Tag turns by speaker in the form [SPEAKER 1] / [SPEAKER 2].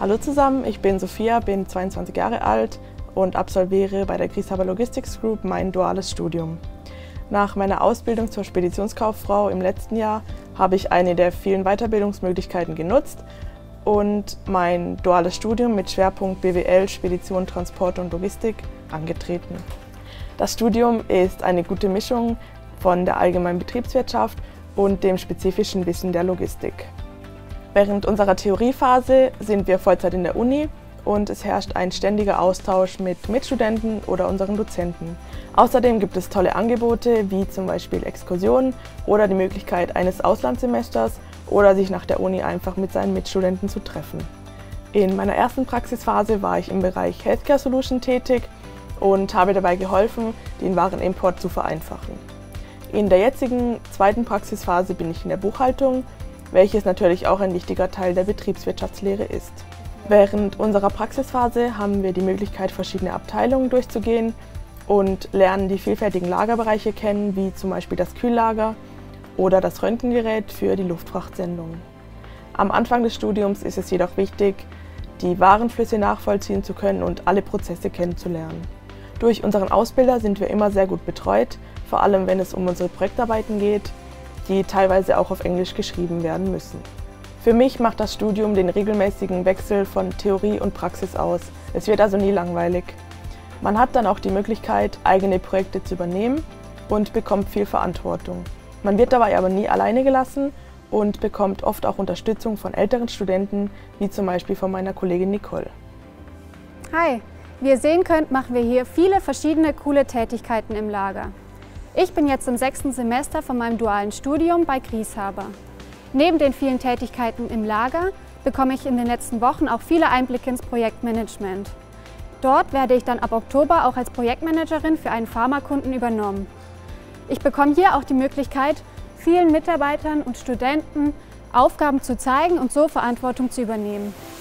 [SPEAKER 1] Hallo zusammen, ich bin Sophia, bin 22 Jahre alt und absolviere bei der Grieshaber Logistics Group mein duales Studium. Nach meiner Ausbildung zur Speditionskauffrau im letzten Jahr habe ich eine der vielen Weiterbildungsmöglichkeiten genutzt und mein duales Studium mit Schwerpunkt BWL, Spedition, Transport und Logistik angetreten. Das Studium ist eine gute Mischung von der allgemeinen Betriebswirtschaft und dem spezifischen Wissen der Logistik. Während unserer Theoriephase sind wir Vollzeit in der Uni und es herrscht ein ständiger Austausch mit Mitstudenten oder unseren Dozenten. Außerdem gibt es tolle Angebote wie zum Beispiel Exkursionen oder die Möglichkeit eines Auslandssemesters oder sich nach der Uni einfach mit seinen Mitstudenten zu treffen. In meiner ersten Praxisphase war ich im Bereich Healthcare Solution tätig und habe dabei geholfen, den Warenimport zu vereinfachen. In der jetzigen zweiten Praxisphase bin ich in der Buchhaltung, welches natürlich auch ein wichtiger Teil der Betriebswirtschaftslehre ist. Während unserer Praxisphase haben wir die Möglichkeit, verschiedene Abteilungen durchzugehen und lernen die vielfältigen Lagerbereiche kennen, wie zum Beispiel das Kühllager oder das Röntgengerät für die Luftfrachtsendung. Am Anfang des Studiums ist es jedoch wichtig, die Warenflüsse nachvollziehen zu können und alle Prozesse kennenzulernen. Durch unseren Ausbilder sind wir immer sehr gut betreut, vor allem wenn es um unsere Projektarbeiten geht, die teilweise auch auf Englisch geschrieben werden müssen. Für mich macht das Studium den regelmäßigen Wechsel von Theorie und Praxis aus. Es wird also nie langweilig. Man hat dann auch die Möglichkeit, eigene Projekte zu übernehmen und bekommt viel Verantwortung. Man wird dabei aber nie alleine gelassen und bekommt oft auch Unterstützung von älteren Studenten, wie zum Beispiel von meiner Kollegin Nicole.
[SPEAKER 2] Hi, wie ihr sehen könnt, machen wir hier viele verschiedene coole Tätigkeiten im Lager. Ich bin jetzt im 6. Semester von meinem dualen Studium bei Grieshaber. Neben den vielen Tätigkeiten im Lager bekomme ich in den letzten Wochen auch viele Einblicke ins Projektmanagement. Dort werde ich dann ab Oktober auch als Projektmanagerin für einen Pharmakunden übernommen. Ich bekomme hier auch die Möglichkeit, vielen Mitarbeitern und Studenten Aufgaben zu zeigen und so Verantwortung zu übernehmen.